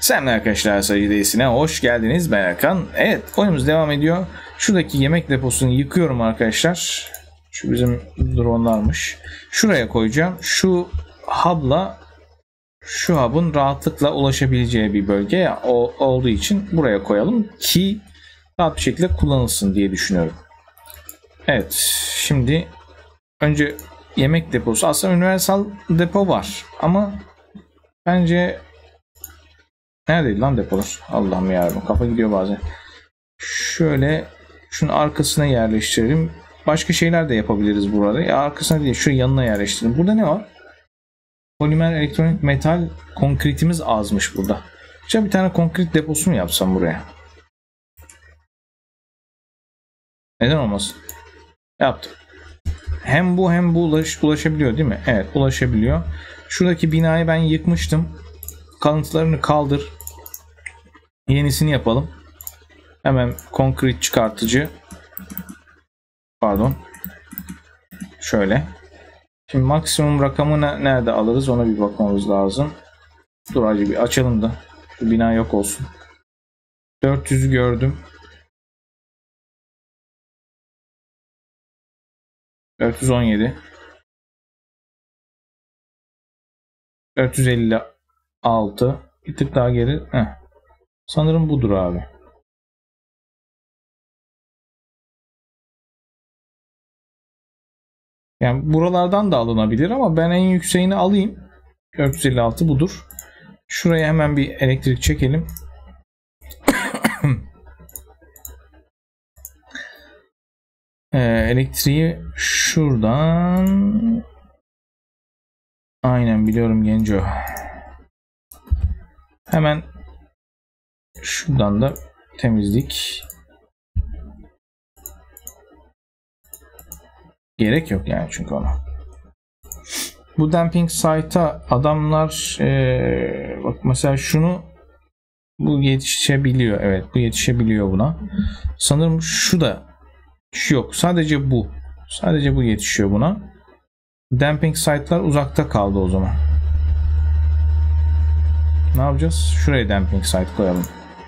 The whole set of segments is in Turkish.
Selamlar arkadaşlar, Sayı Değilsin'e hoş geldiniz. Ben Erkan. Evet, oyunumuz devam ediyor. Şuradaki yemek deposunu yıkıyorum arkadaşlar. Şu bizim dronlarmış. Şuraya koyacağım. Şu hub'la şu hub'ın rahatlıkla ulaşabileceği bir bölge olduğu için buraya koyalım ki rahat bir şekilde kullanılsın diye düşünüyorum. Evet, şimdi önce yemek deposu. Aslında universal depo var ama bence neredeydi lan depolar? Allah'ım yarabbim, kafa gidiyor bazen. Şöyle şunun arkasına yerleştirelim. Başka şeyler de yapabiliriz burada. Ya arkasına değil, şu yanına yerleştirelim. Burada ne var? Polimer, elektronik, metal, konkritimiz azmış burada. İşte bir tane konkrit deposu mu yapsam buraya? Neden olmasın? Yaptım. Hem bu hem bu ulaşabiliyor değil mi? Evet, ulaşabiliyor. Şuradaki binayı ben yıkmıştım. Kalıntılarını kaldır. Yenisini yapalım. Hemen konkrit çıkartıcı. Pardon. Şöyle. Şimdi maksimum rakamı nerede alırız ona bir bakmamız lazım. Dur acı bir açalım da. Şu bina yok olsun. 400'ü gördüm. 417. 456. Bir tık daha geri. Sanırım budur abi. Yani buralardan da alınabilir ama ben en yükseğini alayım. 456 budur. Şuraya hemen bir elektrik çekelim. Elektriği şuradan. Aynen biliyorum Genco. Hemen şuradan da temizlik. Gerek yok yani çünkü ona. Bu dumping site'a adamlar bak mesela bu yetişebiliyor. Evet, bu yetişebiliyor buna. Sanırım şu yok. Sadece bu. Sadece bu yetişiyor buna. Dumping site'lar uzakta kaldı o zaman. Ne yapacağız? Şuraya dumping site koyalım.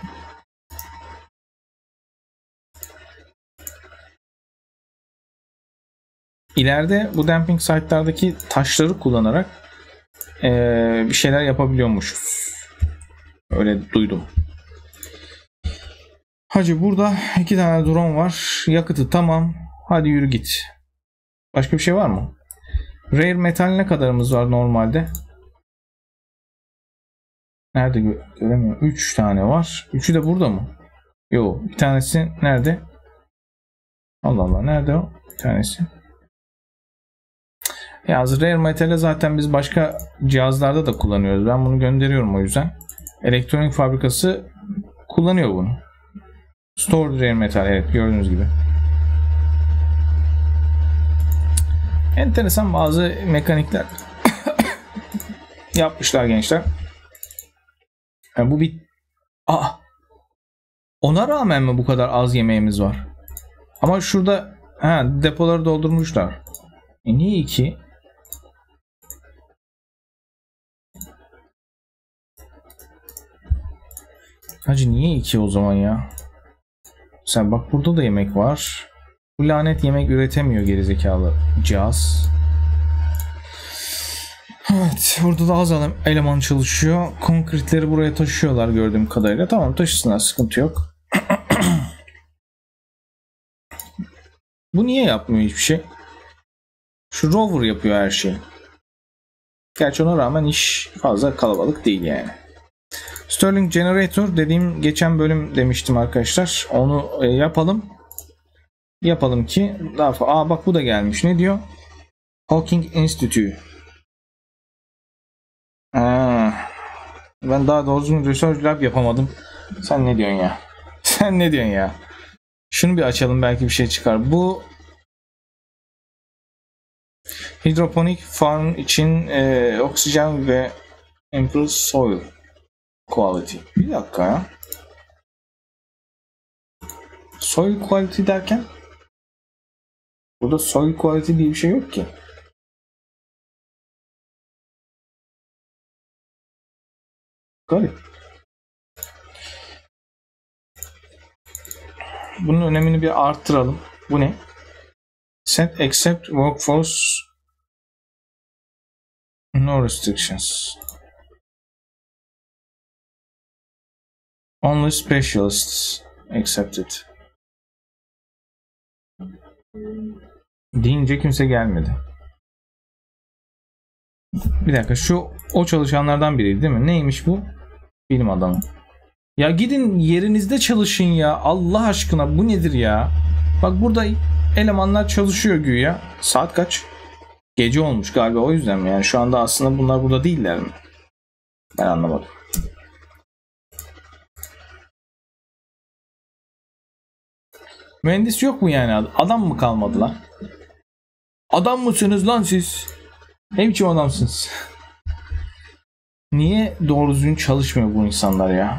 İleride bu dumping site'lardaki taşları kullanarak bir şeyler yapabiliyormuşuz. Öyle duydum. Hacı burada 2 tane drone var. Yakıtı tamam. Hadi yürü git. Başka bir şey var mı? Rare metal ne kadarımız var normalde? Nerede göremiyorum. 3 tane var. 3'ü de burada mı? Yok. Bir tanesi nerede? Allah Allah. Nerede o? Bir tanesi. Ya rare metali zaten biz başka cihazlarda da kullanıyoruz. Ben bunu gönderiyorum o yüzden. Elektronik fabrikası kullanıyor bunu. Stored rare metal. Evet, gördüğünüz gibi. Enteresan bazı mekanikler yapmışlar gençler. Yani bu bir... Ona rağmen mi bu kadar az yemeğimiz var? Ama şurada depoları doldurmuşlar. Niye 2? Hacı niye 2 o zaman ya? Sen bak, burada da yemek var. Bu lanet yemek üretemiyor gerizekalı cihaz. Evet, burada da az eleman çalışıyor. Konkritleri buraya taşıyorlar gördüğüm kadarıyla. Tamam, taşısınlar, sıkıntı yok. Bu niye yapmıyor hiçbir şey? Şu rover yapıyor her şeyi. Gerçi ona rağmen iş fazla kalabalık değil yani. Sterling Generator dediğim geçen bölüm demiştim arkadaşlar. Onu yapalım. Yapalım ki daha fazla. Bak bu da gelmiş. Ne diyor? Hawking Institute. Ben daha doğru research lab yapamadım. Sen ne diyorsun ya? Sen ne diyorsun ya? Şunu bir açalım, belki bir şey çıkar. Bu hidroponik farm için oksijen ve improve soil quality. Bir dakika ya. Soil quality derken burada soil quality diye bir şey yok ki. Garip. bunun önemini bir arttıralım. Bu ne? Set accept workforce no restrictions. Only specialists accepted. Deyince kimse gelmedi. Bir dakika, şu o çalışanlardan biriydi değil mi? Neymiş bu? Bilim adamı. Ya gidin yerinizde çalışın ya. Allah aşkına bu nedir ya? Bak burada elemanlar çalışıyor güya. Saat kaç? Gece olmuş galiba, o yüzden mi? Yani şu anda aslında bunlar burada değiller mi? Ben anlamadım. Mühendis yok mu yani? Adam mı kalmadılar? Adam mısınız lan siz? Ne biçim adamsınız? Niye doğru düzgün çalışmıyor bu insanlar ya?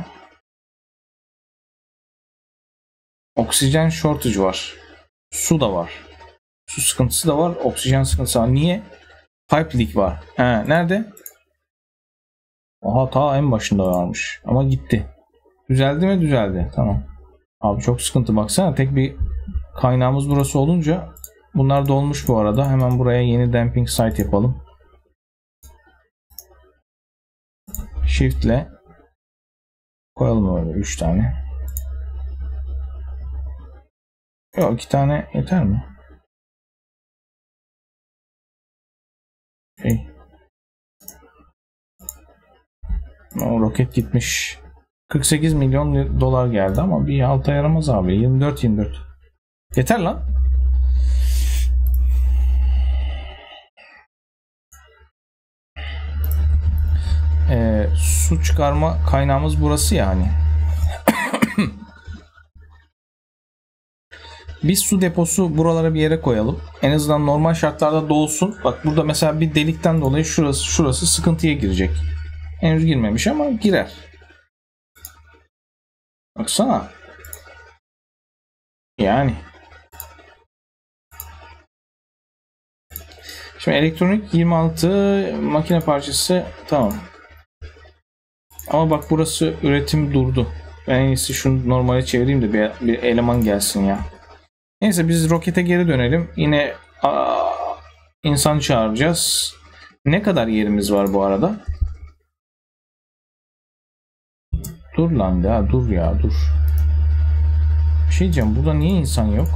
Oksijen shortage var. Su da var. Su sıkıntısı da var. Oksijen sıkıntısı var. Niye? Pipe leak var. He, nerede? Oha, ta en başında varmış. Ama gitti. Düzeldi mi? Düzeldi. Tamam. Abi çok sıkıntı, baksana. Tek bir kaynağımız burası olunca bunlar dolmuş bu arada. Hemen buraya yeni dumping site yapalım. Shift'le koyalım öyle 3 tane. Yok, 2 tane yeter mi? O roket gitmiş. 48 milyon dolar geldi ama bir alta yaramaz abi. 24. Yeter lan. Su çıkarma kaynağımız burası yani. Biz su deposu buralara bir yere koyalım. En azından normal şartlarda dolsun. Bak burada mesela bir delikten dolayı şurası sıkıntıya girecek. Henüz girmemiş ama girer. Baksana. Yani. Şimdi elektronik 26 makine parçası tamam. Ama bak burası üretim durdu. Ben en iyisi şunu normale çevireyim de bir eleman gelsin ya. Neyse biz rokete geri dönelim. Yine insan çağıracağız. Ne kadar yerimiz var bu arada? Dur lan ya, dur ya, dur. Bir şey diyeceğim, burada niye insan yok?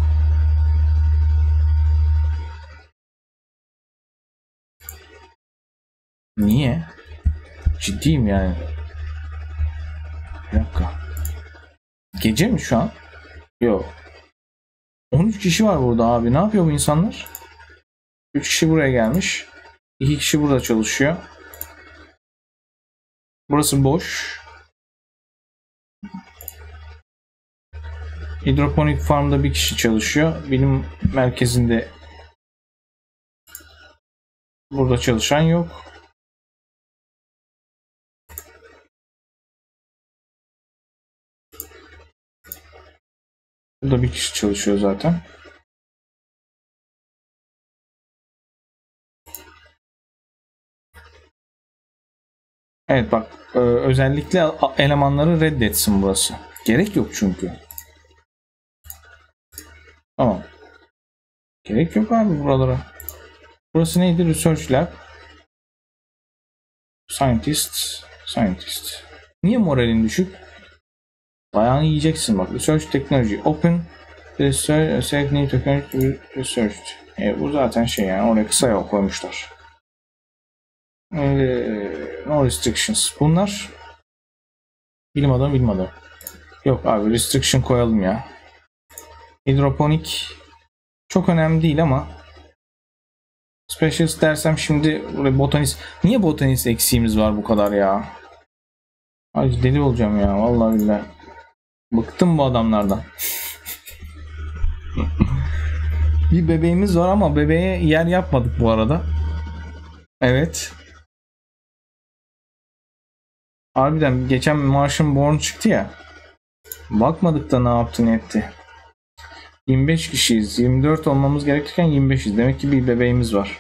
Niye? Ciddiyim yani. Bir dakika. Gece mi şu an? Yok. 13 kişi var burada abi. Ne yapıyor bu insanlar? 3 kişi buraya gelmiş. 2 kişi burada çalışıyor. Burası boş. Hidroponik farmda bir kişi çalışıyor. Bilim merkezinde burada çalışan yok. Burada bir kişi çalışıyor zaten. Evet bak, özellikle elemanları reddetsin burası. Gerek yok çünkü. Tamam. Gerek yok abi buralara. Burası neydi? Research Lab. Scientist. Niye moralin düşük? Dayağını yiyeceksin bak. Research Technology. Open Research New Technology Research. Bu zaten şey yani, oraya kısa yol koymuşlar. No restrictions. Bunlar bilim adamı. Yok abi, restriction koyalım ya. Hidroponik çok önemli değil ama specialist dersem şimdi buraya botanist. Niye botanist eksiğimiz var bu kadar ya? Ay deli olacağım ya vallahi billahi. Bıktım bu adamlardan. Bir bebeğimiz var ama bebeğe yer yapmadık bu arada. Evet. Harbiden geçen Martian Born çıktı ya. Bakmadık da ne yaptı ne etti. 25 kişiyiz. 24 olmamız gerekirken 25'iz. Demek ki bir bebeğimiz var.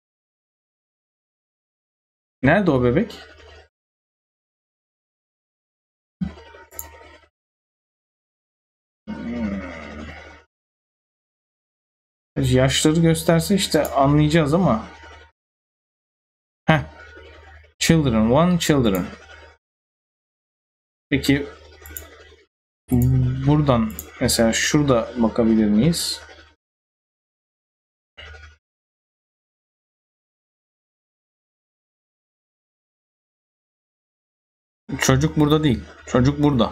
Nerede o bebek? Yaşları gösterse işte anlayacağız ama. Heh. Children, one children. Peki buradan mesela şurada bakabilir miyiz? Çocuk burada değil. Çocuk burada.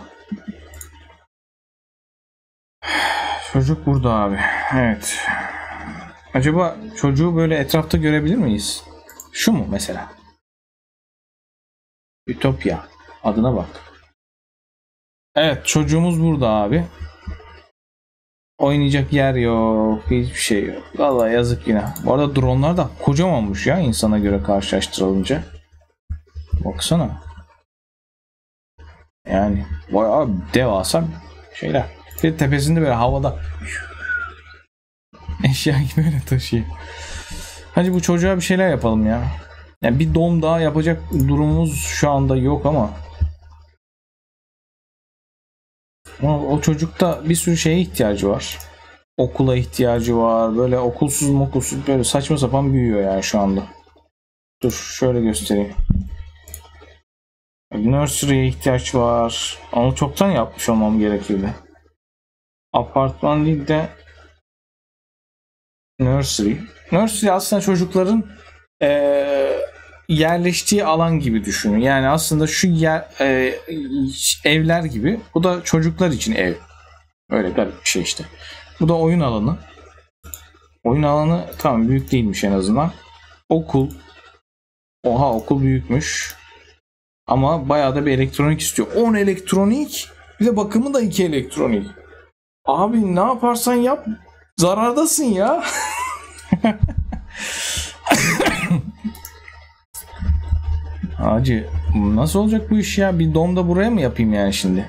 Çocuk burada abi. Evet. Acaba çocuğu böyle etrafta görebilir miyiz? Şu mu mesela? Ütopya. Adına bak. Evet, çocuğumuz burada abi. Oynayacak yer yok. Hiçbir şey yok. Vallahi yazık yine. Bu arada dronlar da kocamanmış ya insana göre karşılaştırılınca. Baksana. Yani bayağı devasa şeyler. Bir tepesinde böyle havada eşya gibi öyle taşıyor. Hadi bu çocuğa bir şeyler yapalım ya. Yani bir dom daha yapacak durumumuz şu anda yok ama o çocukta bir sürü şeye ihtiyacı var. Okula ihtiyacı var. Böyle okulsuz böyle saçma sapan büyüyor yani şu anda. Dur şöyle göstereyim. Nursery'e ihtiyaç var. Onu çoktan yapmış olmam gerekirdi. Apartman değil de nursery. Nursery aslında çocukların yerleştiği alan gibi düşünün. Yani aslında şu evler gibi. Bu da çocuklar için ev. Öyle garip bir şey işte. Bu da oyun alanı. Oyun alanı tamam büyük değilmiş en azından. Okul. Oha okul büyükmüş. Ama bayağı da bir elektronik istiyor. 10 elektronik. Bir de bakımı da 2 elektronik. Abi ne yaparsan yap zarardasın ya. Hacı nasıl olacak bu iş ya? Bir dom da buraya mı yapayım yani şimdi?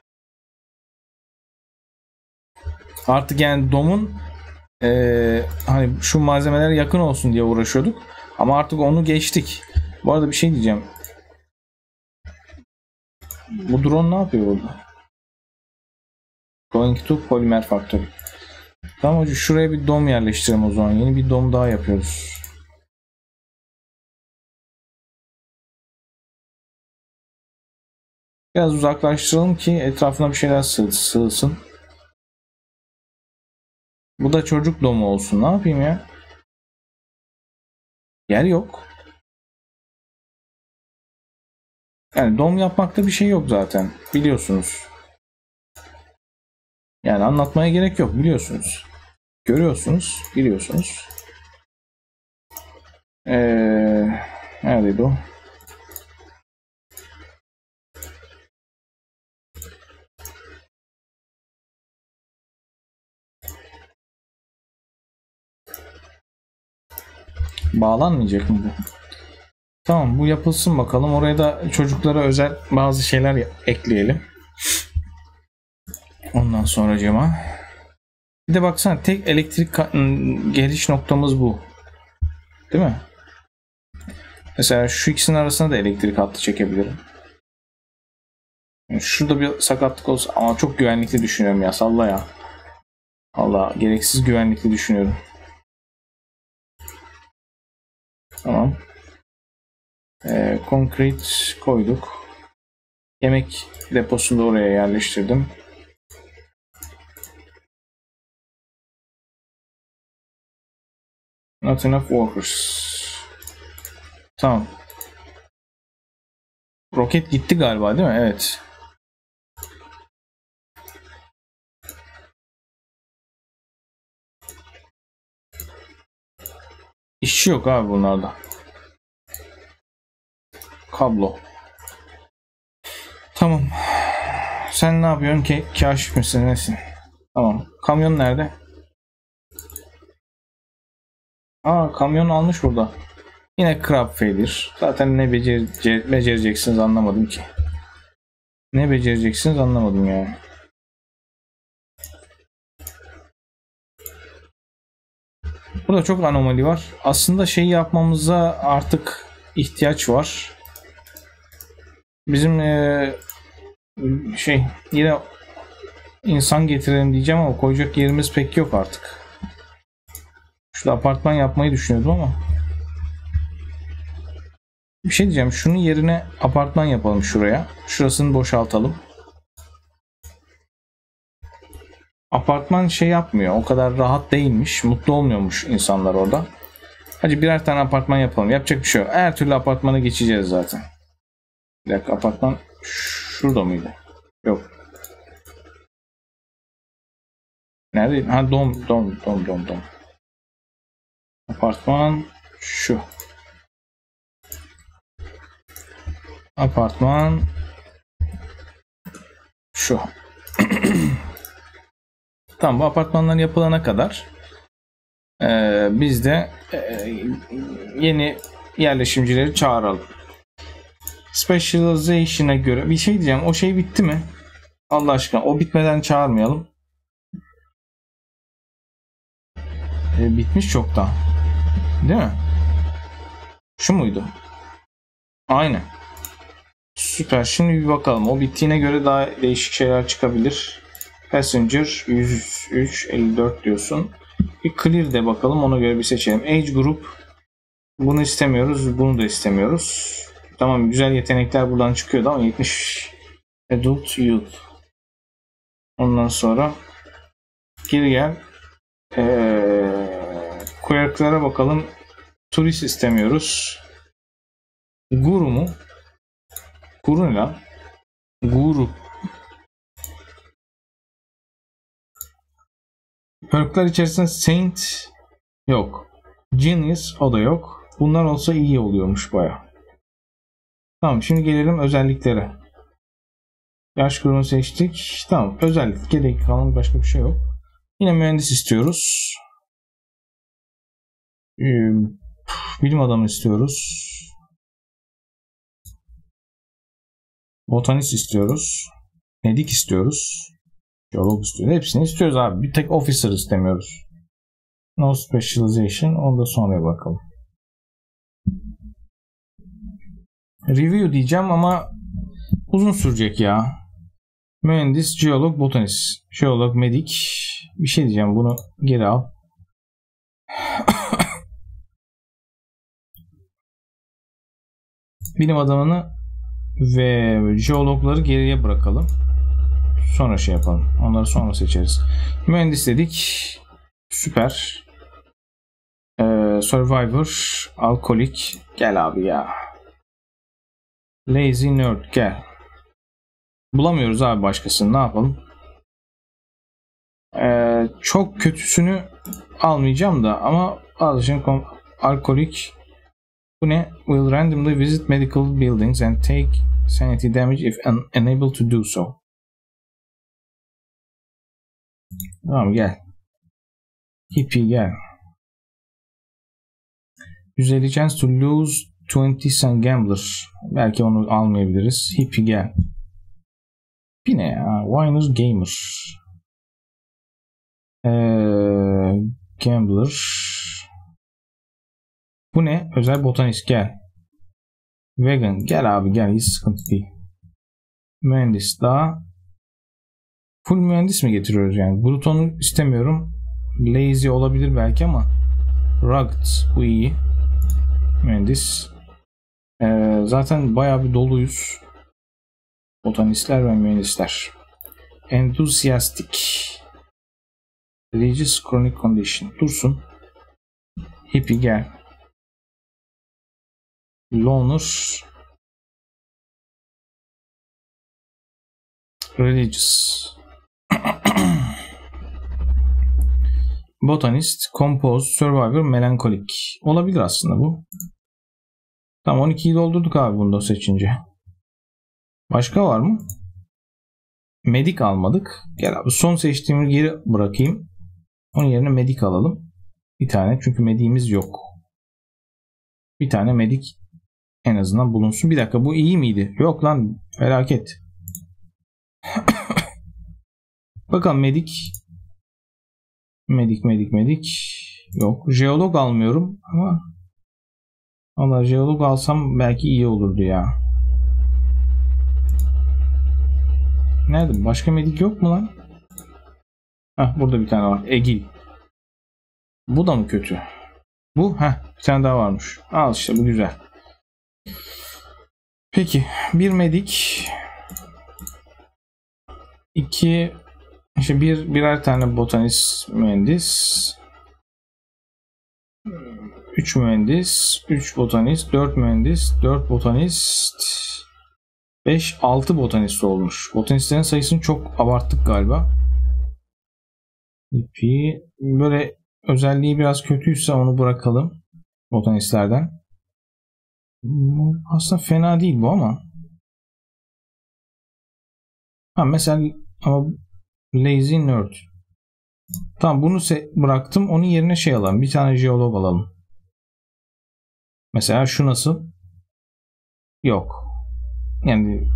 Artık yani domun hani şu malzemeler yakın olsun diye uğraşıyorduk. Ama artık onu geçtik. Bu arada bir şey diyeceğim. Bu drone ne yapıyor burada? Going to Polymer Factory. Tamam hocam şuraya bir dom yerleştirelim o zaman. Yeni bir dom daha yapıyoruz. Biraz uzaklaştıralım ki etrafına bir şeyler sığsın. Bu da çocuk domu olsun. Ne yapayım ya? Yer yok. Yani dom yapmakta bir şey yok zaten. Biliyorsunuz. Yani anlatmaya gerek yok. Biliyorsunuz. Görüyorsunuz. Biliyorsunuz. Neredeydi o? Bağlanmayacak mı bu? Tamam bu yapılsın bakalım. Oraya da çocuklara özel bazı şeyler ekleyelim. Ondan sonracığıma. Bir de baksana tek elektrik geliş noktamız bu. Değil mi? Mesela şu ikisinin arasına da elektrik hattı çekebilirim. Şurada bir sakatlık olsa ama çok güvenlikli düşünüyorum ya. Salla ya. Allah gereksiz güvenlikli düşünüyorum. Tamam. Konkrit koyduk. Yemek deposunu da oraya yerleştirdim. Not enough workers. Tamam. Roket gitti galiba değil mi? Evet. İşçi yok abi bunlarda. Kablo. Tamam. Sen ne yapıyorsun ki? Kaşif misin nesin? Tamam. Kamyon nerede? Aa kamyon almış burada. Yine crab failure. Zaten ne becereceksiniz anlamadım ki. Ne becereceksiniz anlamadım yani. Burada çok anomali var. Aslında şey yapmamıza artık ihtiyaç var. Bizim yine insan getirelim diyeceğim ama koyacak yerimiz pek yok artık. Şurada apartman yapmayı düşünüyordum ama. Bir şey diyeceğim. Şunun yerine apartman yapalım şuraya. Şurasını boşaltalım. Apartman şey yapmıyor. O kadar rahat değilmiş. Mutlu olmuyormuş insanlar orada. Hadi birer tane apartman yapalım. Yapacak bir şey yok. Her türlü apartmana geçeceğiz zaten. Bir dakika, apartman şurada mıydı? Yok. Nerede? Ha, dom. Apartman şu. Apartman şu. Tamam, bu apartmanlar yapılana kadar biz de yeni yerleşimcileri çağıralım. Specialization'a göre bir şey diyeceğim. O şey bitti mi? Allah aşkına, o bitmeden çağırmayalım. Bitmiş çoktan. Değil mi? Şu muydu? Aynen. Süper. Şimdi bir bakalım. O bittiğine göre daha değişik şeyler çıkabilir. Passenger 103.54 diyorsun. Bir clear de bakalım. Ona göre bir seçelim. Age group. Bunu istemiyoruz. Bunu da istemiyoruz. Tamam, güzel yetenekler buradan çıkıyordu ama 70 adult youth. Ondan sonra geri gel. Quirk'lara bakalım. Turist istemiyoruz. Guru mu? Guru ne lan? Guru. Perkler içerisinde Saint yok. Genius o da yok. Bunlar olsa iyi oluyormuş baya. Tamam, şimdi gelelim özelliklere. Yaş grubunu seçtik. Tamam, özellik. Gerek kalan başka bir şey yok. Yine mühendis istiyoruz. Bilim adamı istiyoruz. Botanist istiyoruz. Medik istiyoruz. Jeolog istiyoruz. Hepsini istiyoruz abi. Bir tek officer istemiyoruz. No specialization. Onu da sonraya bakalım. Review diyeceğim ama uzun sürecek ya. Mühendis, jeolog, botanist. Jeolog, medik. Bir şey diyeceğim. Bunu geri al. Bilim adamını ve jeologları geriye bırakalım. Sonra şey yapalım. Onları sonra seçeriz. Mühendis dedik. Süper. Survivor. Alkolik. Gel abi ya. Lazy nerd. Gel. Bulamıyoruz abi başkasını. Ne yapalım? Çok kötüsünü almayacağım da ama alacağım. Alkolik. Bu ne? Will randomly visit medical buildings and take sanity damage if unable to do so. Tamam, gel. Hippie gel. 150 chance to lose 20 cent gambler. Belki onu almayabiliriz. Hippie gel. Bir ne ya? Winner gamer. Gambler. Bu ne? Özel botanist gel. Vegan gel abi gel. Hiç sıkıntı değil. Mühendis daha. Full mühendis mi getiriyoruz yani? Bruton'u istemiyorum. Lazy olabilir belki ama rugged bu iyi. Mühendis. Zaten bayağı bir doluyuz. Botanistler ve mühendisler. Enthusiastic. Religious chronic condition. Dursun. Hippie gel. Loner. Religious. Botanist, Compose, Survivor, Melankolik. Olabilir aslında bu. Tamam, 12'yi doldurduk abi bunu da seçince. Başka var mı? Medik almadık. Gel abi, son seçtiğimi geri bırakayım. Onun yerine medik alalım. Bir tane, çünkü mediğimiz yok. Bir tane medik en azından bulunsun. Bir dakika, bu iyi miydi? Yok lan, felaket. Bakalım medik. Medik. Yok. Jeolog almıyorum ama valla jeolog alsam belki iyi olurdu ya. Nerede? Başka medik yok mu lan? Heh, burada bir tane var. Egil. Bu da mı kötü? Bu bir tane daha varmış. Al işte, bu güzel. Peki bir medik, 2 işte birer tane botanist mühendis, 3 mühendis, 3 botanist, 4 mühendis, 4 botanist, 5, 6 botanist olmuş. Botanistlerin sayısını çok abarttık galiba. İpi böyle özelliği biraz kötüyse onu bırakalım botanistlerden. Aslında fena değil bu ama. Mesela ama lazy nerd. Tamam, bunu bıraktım. Onun yerine şey alalım. Bir tane jeolog alalım. Mesela şu nasıl? Yok. Yani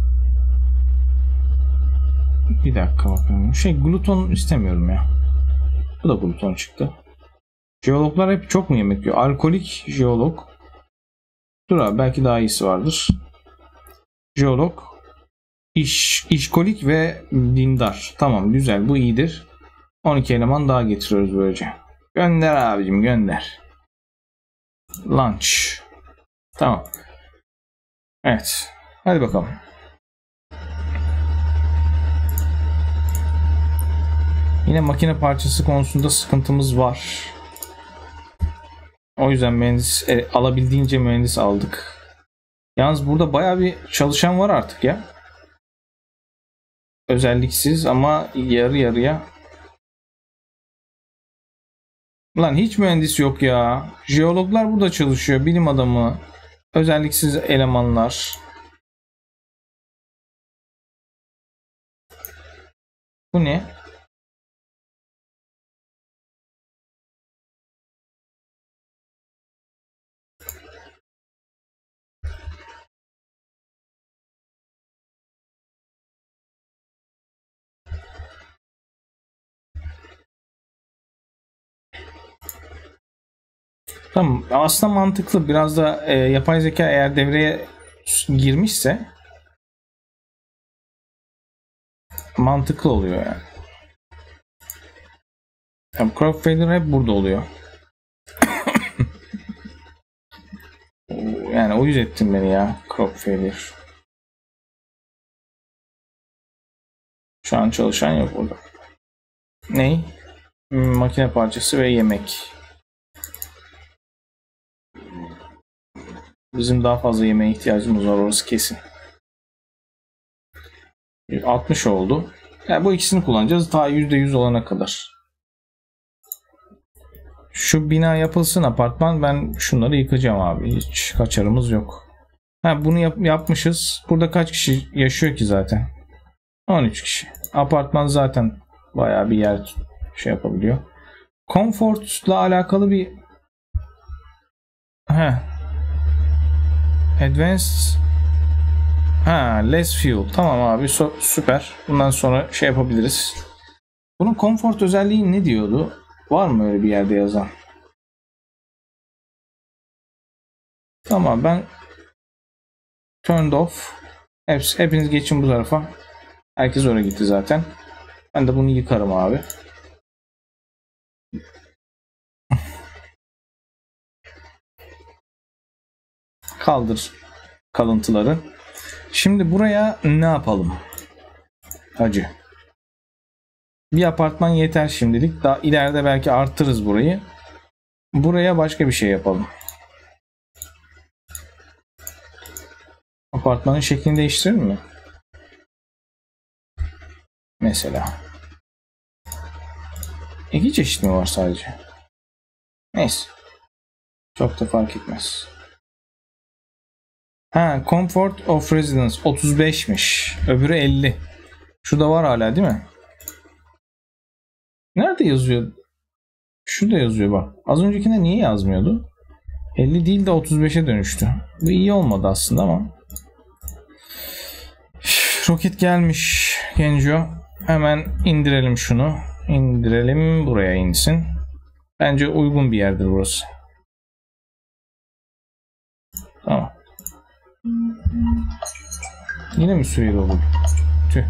bir dakika bakayım. Gluton istemiyorum ya. Bu da gluton çıktı. Jeologlar hep çok mu yemek yiyor? Alkolik jeolog. Dur abi, belki daha iyisi vardır. Jeolog. İşkolik ve dindar. Tamam, güzel, bu iyidir. 12 eleman daha getiriyoruz böylece. Gönder abicim, gönder. Lunch. Tamam. Evet. Hadi bakalım. Yine makine parçası konusunda sıkıntımız var. O yüzden mühendis alabildiğince mühendis aldık. Yalnız burada bayağı bir çalışan var artık ya. Özelliksiz ama yarı yarıya. Lan hiç mühendis yok ya. Jeologlar burada çalışıyor. Bilim adamı. Özelliksiz elemanlar. Bu ne? Tamam, aslında mantıklı. Biraz da yapay zeka eğer devreye girmişse mantıklı oluyor yani. Crop failure hep burada oluyor. Yani uyuz ettin beni ya, crop failure. Şu an çalışan yok burada. Ney? Makine parçası ve yemek. Bizim daha fazla yemeğe ihtiyacımız var, orası kesin. 60 oldu. Yani bu ikisini kullanacağız ta %100 olana kadar. Şu bina yapılsın, apartman. Ben şunları yıkacağım abi. Hiç kaçarımız yok. Bunu yapmışız. Burada kaç kişi yaşıyor ki zaten? 13 kişi. Apartman zaten bayağı bir yer şey yapabiliyor. Comfort'la alakalı bir Advanced less fuel. Tamam abi, süper. Bundan sonra şey yapabiliriz. Bunun comfort özelliği ne diyordu? Var mı öyle bir yerde yazan? Tamam, ben turned off. Hepiniz geçin bu tarafa. Herkes oraya gitti zaten. Ben de bunu yıkarım abi. Kaldır kalıntıları. Şimdi buraya ne yapalım? Hacı. Bir apartman yeter şimdilik. Daha ileride belki arttırırız burayı. Buraya başka bir şey yapalım. Apartmanın şeklini değiştirelim mi? Mesela. 2 çeşit mi var sadece? Neyse. Çok da fark etmez. Comfort of Residence 35'miş. Öbürü 50. Şu da var hala değil mi? Nerede yazıyor? Şurada yazıyor bak. Az öncekinde niye yazmıyordu? 50 değil de 35'e dönüştü. Bu iyi olmadı aslında ama. Roket gelmiş Genco. Hemen indirelim şunu. İndirelim, buraya insin. Bence uygun bir yerdir burası. Tamam. Yine mi süreli olur? Tüh.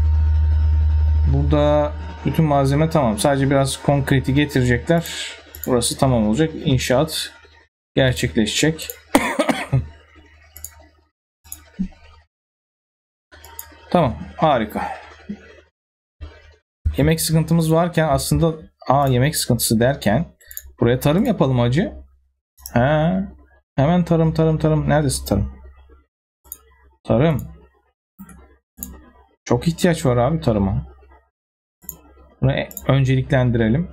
Burada bütün malzeme tamam. Sadece biraz konkreti getirecekler. Burası tamam olacak. İnşaat gerçekleşecek. Tamam, harika. Yemek sıkıntımız varken aslında yemek sıkıntısı derken buraya tarım yapalım hacı. Hemen tarım. Neredesin tarım? Tarım. Çok ihtiyaç var abi tarıma. Bunu önceliklendirelim.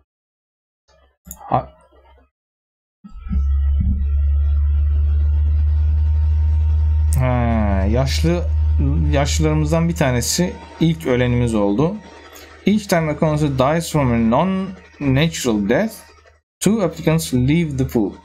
Yaşlılarımızdan bir tanesi ilk ölenimiz oldu. Each time a consular dies from a non-natural death, 2 applicants leave the pool.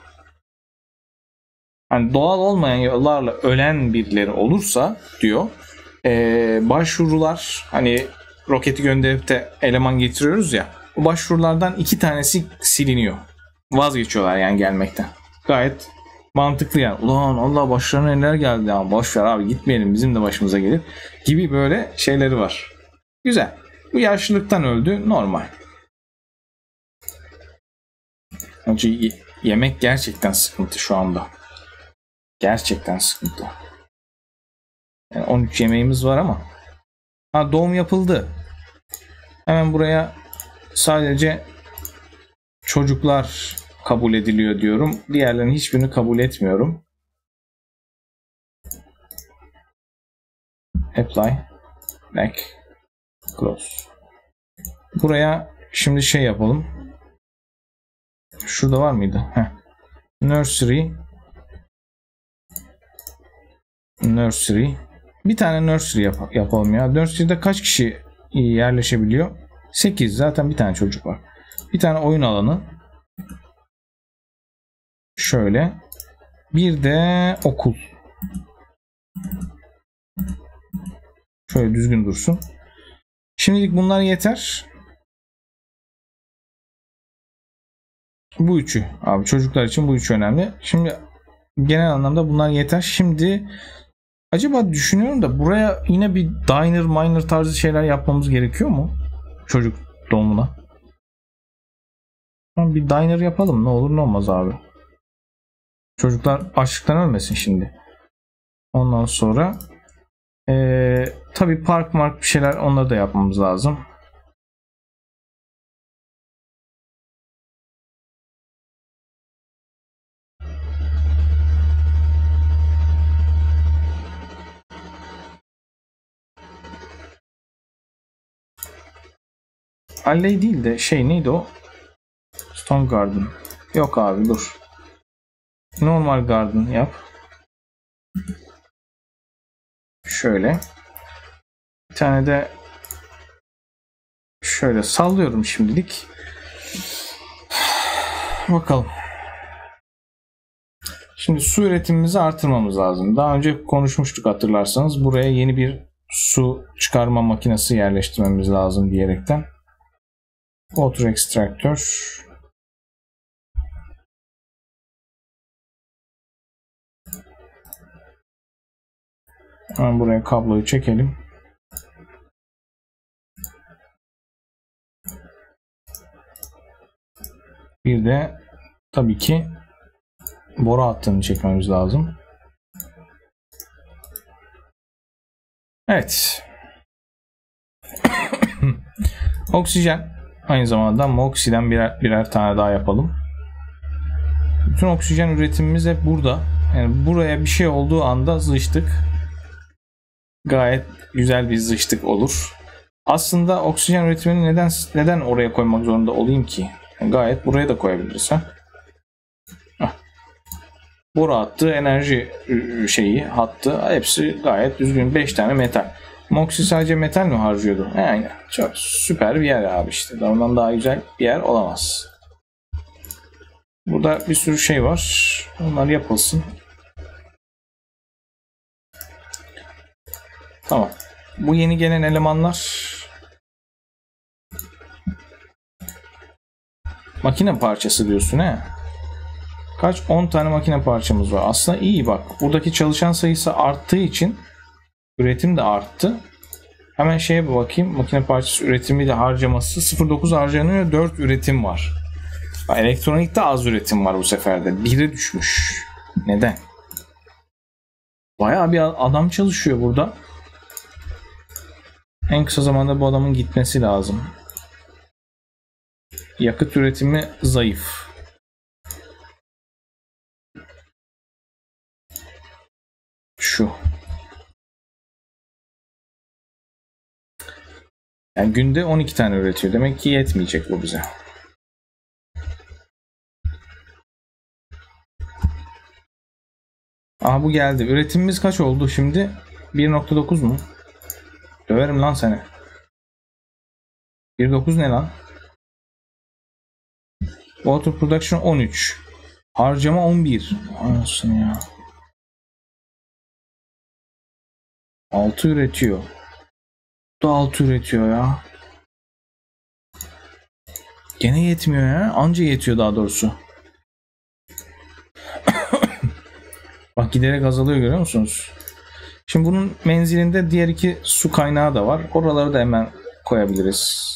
Yani doğal olmayan yollarla ölen birileri olursa diyor, başvurular, hani roketi gönderip de eleman getiriyoruz ya, o başvurulardan 2 tanesi siliniyor. Vazgeçiyorlar yani gelmekten. Gayet mantıklı yani. Ulan Allah başlarına neler geldi ya, boşver abi gitmeyelim, bizim de başımıza gelir gibi böyle şeyleri var. Güzel. Bu yaşlılıktan öldü, normal. Çünkü yemek gerçekten sıkıntı şu anda. Gerçekten sıkıntı. Yani 13 yemeğimiz var ama. Doğum yapıldı. Hemen buraya sadece çocuklar kabul ediliyor diyorum. Diğerlerinin hiçbirini kabul etmiyorum. Apply. Back. Close. Buraya şimdi şey yapalım. Şurada var mıydı? Nursery. Bir tane nursery yapalım ya. Nursery'de kaç kişi yerleşebiliyor? 8. Zaten bir tane çocuk var. Bir tane oyun alanı. Şöyle. Bir de okul. Şöyle düzgün dursun. Şimdilik bunlar yeter. Bu üçü. Abi çocuklar için bu üçü önemli. Şimdi genel anlamda bunlar yeter. Şimdi acaba düşünüyorum da buraya yine bir diner miner tarzı şeyler yapmamız gerekiyor mu? Çocuk doğumuna. Bir diner yapalım. Ne olur ne olmaz abi. Çocuklar açlıktan ölmesin şimdi. Ondan sonra tabii park bir şeyler, onları da yapmamız lazım. Alley değil de neydi o? Stone Garden. Yok abi dur. Normal Garden yap. Şöyle. Bir tane de şöyle sallıyorum şimdilik. Bakalım. Şimdi su üretimimizi artırmamız lazım. Daha önce konuşmuştuk hatırlarsanız. Buraya yeni bir su çıkarma makinesi yerleştirmemiz lazım diyerekten. Water extractor. Hemen buraya kabloyu çekelim. Bir de tabii ki boru hattını çekmemiz lazım. Evet. Oksijen. Aynı zamanda MOXI'den birer tane daha yapalım. Bütün oksijen üretimimiz hep burada. Yani buraya bir şey olduğu anda zıçtık. Gayet güzel bir zıçtık olur. Aslında oksijen üretimini neden oraya koymak zorunda olayım ki? Yani gayet buraya da koyabiliriz ha. Boru hattı, enerji hattı, hepsi gayet düzgün. 5 tane metal. Moxie sadece metal mi harcıyordu? Aynen. Çok süper bir yer abi işte. Ondan daha güzel bir yer olamaz. Burada bir sürü şey var. Onlar yapılsın. Tamam. Bu yeni gelen elemanlar makine parçası diyorsun he? Kaç? 10 tane makine parçamız var. Aslında iyi bak. Buradaki çalışan sayısı arttığı için üretim de arttı. Hemen şeye bir bakayım. Makine parçası üretimi de harcaması 0.9 harcanıyor. 4 üretim var. Elektronikte az üretim var bu sefer de. 1'e düşmüş. Neden? Bayağı bir adam çalışıyor burada. En kısa zamanda bu adamın gitmesi lazım. Yakıt üretimi zayıf. Şu. Yani günde 12 tane üretiyor. Demek ki yetmeyecek bu bize. Aha bu geldi. Üretimimiz kaç oldu şimdi? 1.9 mu? Döverim lan seni. 1.9 ne lan? Water production 13. Harcama 11. Anasını ya. 6 üretiyor. Bu da 6 üretiyor ya. Gene yetmiyor ya. Anca yetiyor daha doğrusu. Bak giderek azalıyor, görüyor musunuz? Şimdi bunun menzilinde diğer iki su kaynağı da var. Oraları da hemen koyabiliriz.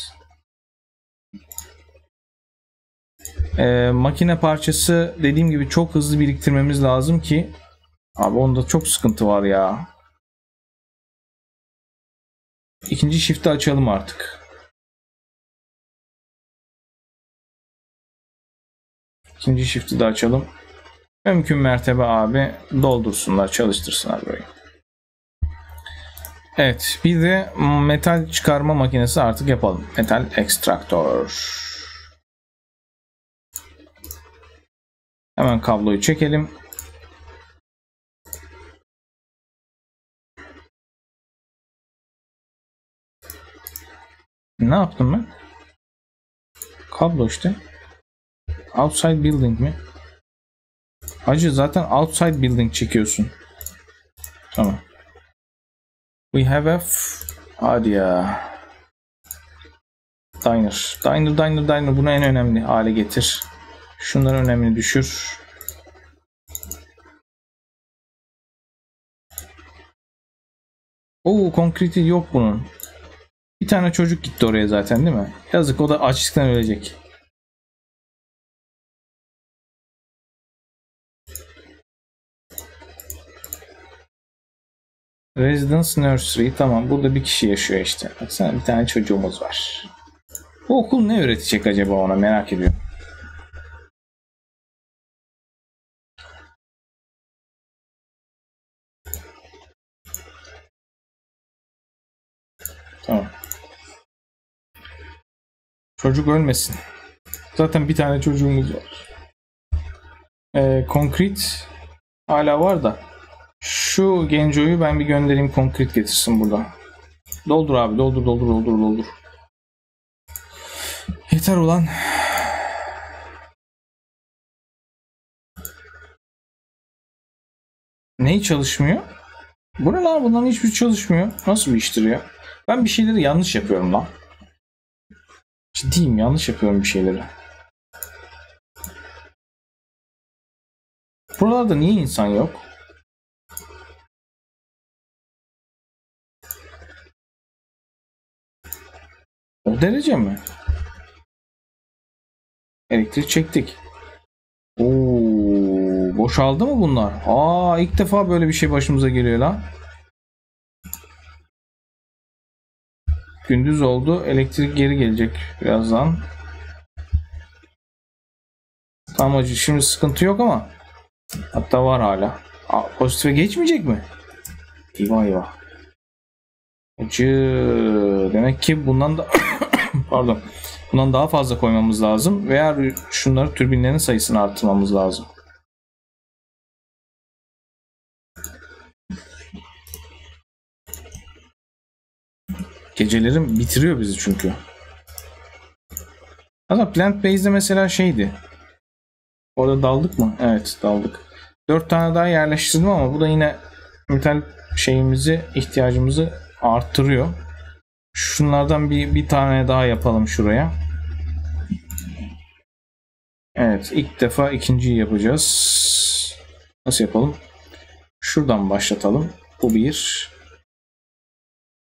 Makine parçası dediğim gibi çok hızlı biriktirmemiz lazım ki. Abi onda çok sıkıntı var ya. İkinci shift'i açalım artık. İkinci shift'i de açalım. Mümkün mertebe abi doldursunlar, çalıştırsınlar böyle. Evet, bir de metal çıkarma makinesi artık yapalım. Metal ekstraktör. Hemen kabloyu çekelim. Ne yaptım ben? Kablo işte. Outside building mi? Hacı zaten outside building çekiyorsun. Tamam. We have a hadi ya. Diner. Diner. Bunu en önemli hale getir. Şunları önemli düşür. Oo, konkreti yok bunun. Bir tane çocuk gitti oraya zaten değil mi? Yazık, o da açlıktan ölecek. Residence Nursery. Tamam, burada bir kişi yaşıyor işte. Baksana, bir tane çocuğumuz var. Bu okul ne öğretecek acaba ona, merak ediyorum. Tamam. Çocuk ölmesin. Zaten bir tane çocuğumuz var. Konkret hala var da. Şu Genco'yu ben bir göndereyim, konkret getirsin burada. Doldur abi, doldur. Yeter ulan. Neyi çalışmıyor? Bu ne lan? Bunların hiçbir çalışmıyor. Nasıl bir iştir ya? Ben bir şeyleri yanlış yapıyorum lan. Ciddiyim, yanlış yapıyorum bir şeyleri. Buralarda niye insan yok? O derece mi? Elektrik çektik. Oo, boşaldı mı bunlar? Aa, ilk defa böyle bir şey başımıza geliyor lan. Gündüz oldu. Elektrik geri gelecek birazdan. Tamam hacı, şimdi sıkıntı yok ama. Hatta var hala. Pozitife geçmeyecek mi? Eyvah. Hacı, demek ki bundan da pardon. Bundan daha fazla koymamız lazım veya şunları, türbinlerin sayısını artırmamız lazım. Gecelerim bitiriyor bizi çünkü. Ama plant base'de mesela şeydi. Orada daldık mı? Evet, daldık. 4 tane daha yerleştirdim ama bu da yine metal ihtiyacımızı arttırıyor. Şunlardan bir tane daha yapalım şuraya. Evet, ilk defa ikinciyi yapacağız. Nasıl yapalım? Şuradan başlatalım. Bu 1.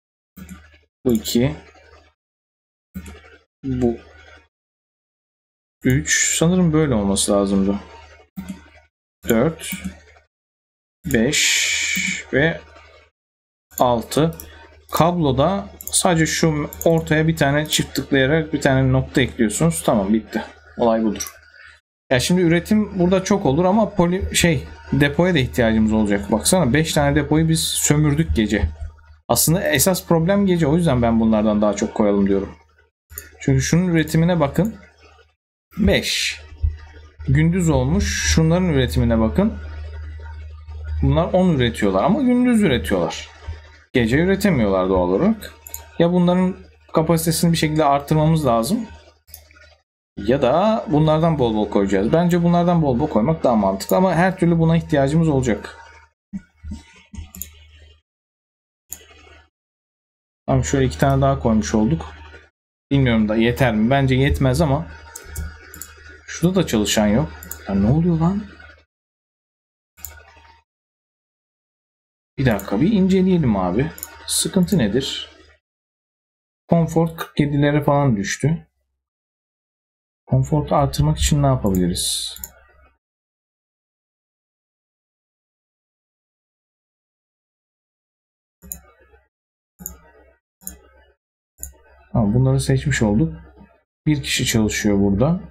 Bu 2. Bu 3 sanırım böyle olması lazımdı. 4 5 ve 6. Kabloda sadece şu ortaya bir tane çift tıklayarak bir tane nokta ekliyorsunuz. Tamam, bitti. Olay budur. Ya şimdi üretim burada çok olur ama depoya da ihtiyacımız olacak. Baksana 5 tane depoyu biz sömürdük gece. Aslında esas problem gece. O yüzden ben bunlardan daha çok koyalım diyorum. Çünkü şunun üretimine bakın. 5. Gündüz olmuş. Şunların üretimine bakın. Bunlar 10 üretiyorlar ama gündüz üretiyorlar. Gece üretemiyorlar doğal olarak. Ya bunların kapasitesini bir şekilde arttırmamız lazım. Ya da bunlardan bol bol koyacağız. Bence bunlardan bol bol koymak daha mantıklı ama her türlü buna ihtiyacımız olacak. Tamam, şöyle 2 tane daha koymuş olduk. Bilmiyorum da yeter mi? Bence yetmez ama şurada da çalışan yok. Ya ne oluyor lan? Bir dakika, bir inceleyelim abi. Sıkıntı nedir? Konfor 47'lere falan düştü. Konfortu artırmak için ne yapabiliriz? Tamam, bunları seçmiş olduk. Bir kişi çalışıyor burada.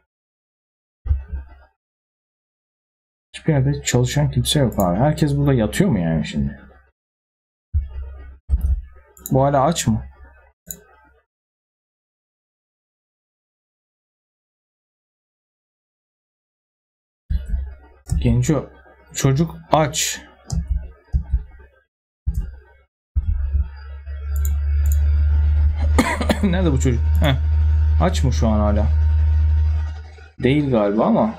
Hiçbir yerde çalışan kimse yok abi. Herkes burada yatıyor mu yani şimdi? Bu hala aç mı? Genco, çocuk aç. Nerede bu çocuk? Heh. Aç mı şu an hala? Değil galiba ama.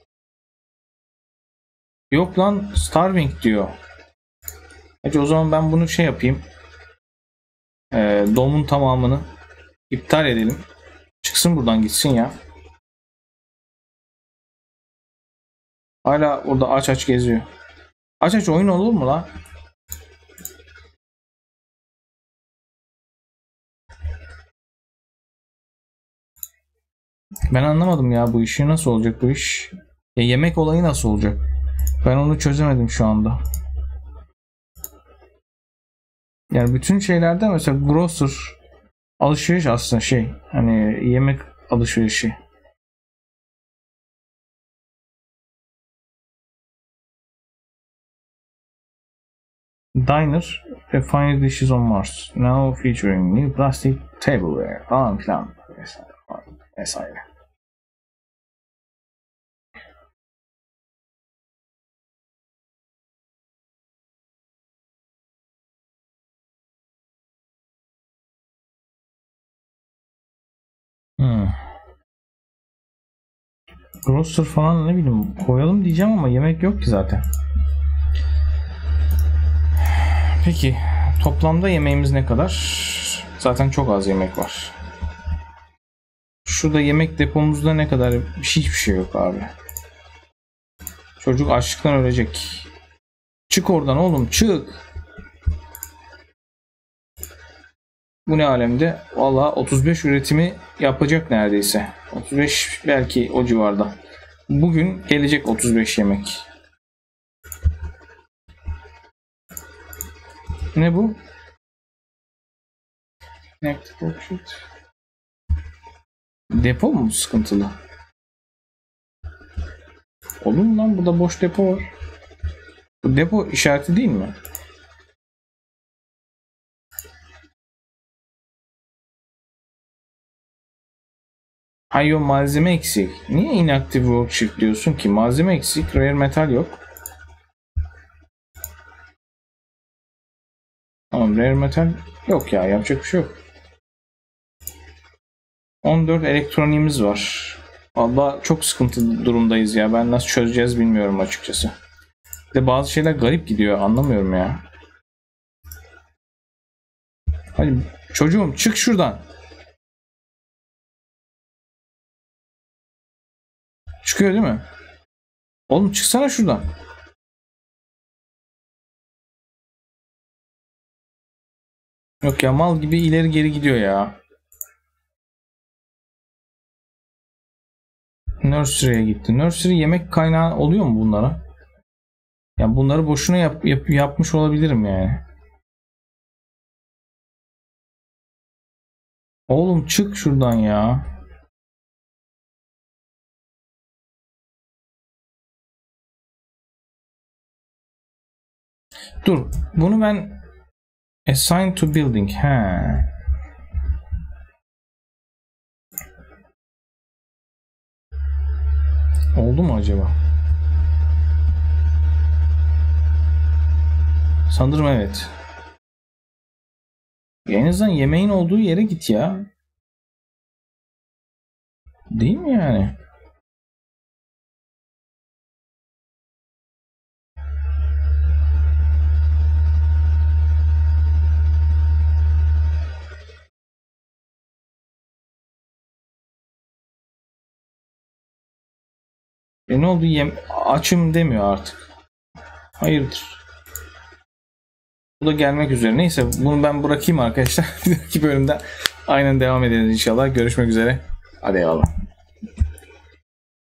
Yok lan, starving diyor. Peki o zaman ben bunu yapayım. Domun tamamını iptal edelim. Çıksın buradan, gitsin ya. Hala orada aç aç geziyor. Aç aç oyun olur mu lan? Ben anlamadım ya, bu işi nasıl olacak bu iş? Ya yemek olayı nasıl olacak? Ben onu çözemedim şu anda. Yani bütün şeylerde mesela grocer alışveriş aslında hani yemek alışverişi. Diner refined dishes on Mars. Now featuring new plastic tableware falan filan vesaire. Grocer falan ne bileyim koyalım diyeceğim ama yemek yok ki zaten. Peki toplamda yemeğimiz ne kadar? Zaten çok az yemek var. Şurada yemek depomuzda ne kadar? Hiçbir şey yok abi. Çocuk açlıktan ölecek. Çık oradan oğlum, çık. Bu ne alemde? Valla 35 üretimi yapacak neredeyse. 35 belki o civarda. Bugün gelecek 35 yemek. Ne bu? Depo mu sıkıntılı? Olur mu lan? Burada boş depo var. Bu depo işareti değil mi? Hayır, malzeme eksik. Niye inactive worksheet diyorsun ki? Malzeme eksik. Rare metal yok. Tamam, rare metal yok ya. Yapacak bir şey yok. 14 elektroniğimiz var. Vallahi çok sıkıntı durumdayız ya. Ben nasıl çözeceğiz bilmiyorum açıkçası. Bir de bazı şeyler garip gidiyor. Anlamıyorum ya. Hadi çocuğum, çık şuradan. Çıkıyor değil mi? Oğlum çıksana şuradan. Yok ya, mal gibi ileri geri gidiyor ya. Nursery'e gitti. Nursery yemek kaynağı oluyor mu bunlara? Yani bunları boşuna yapmış olabilirim yani. Oğlum çık şuradan ya. Dur. Bunu ben assign to building. He. Oldu mu acaba? Sanırım evet. En azından yemeğin olduğu yere git ya. Değil mi yani? Ne oldu? Açım demiyor artık. Hayırdır? Bu da gelmek üzere. Neyse bunu ben bırakayım arkadaşlar. Bir dahaki bölümde aynen devam ederiz inşallah. Görüşmek üzere. Hadi eyvallah.